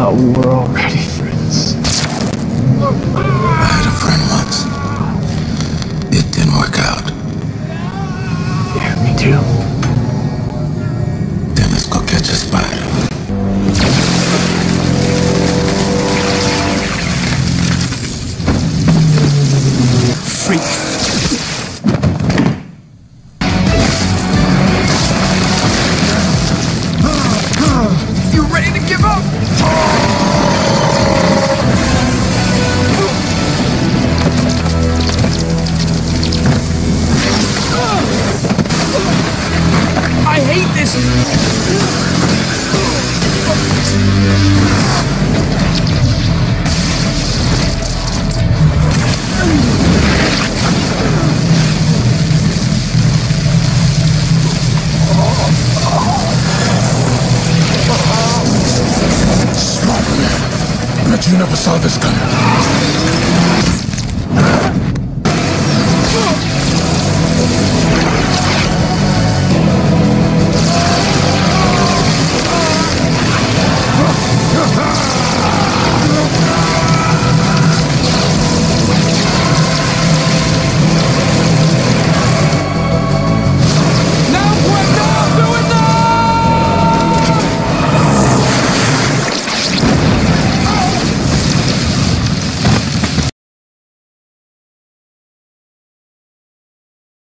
thought we were already friends. I had a friend once. It didn't work out. Yeah, me too. Then let's go catch a spider. Freak. You ready to give up? I hate this! Smart man. Bet you never saw this coming.